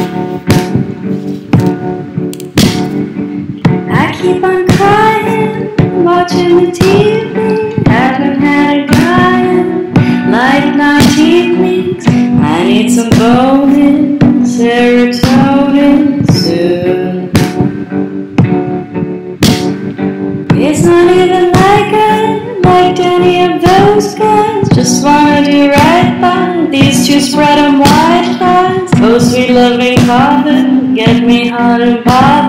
I keep on crying, watching the TV. Haven't had a crying like 9 evenings. I need some bonus serotonin soon. It's not even like I liked any of those guys. Just wanna do right by these two spread 'em wide thighs. Oh, sweet loving coffin, get me hot and bothered.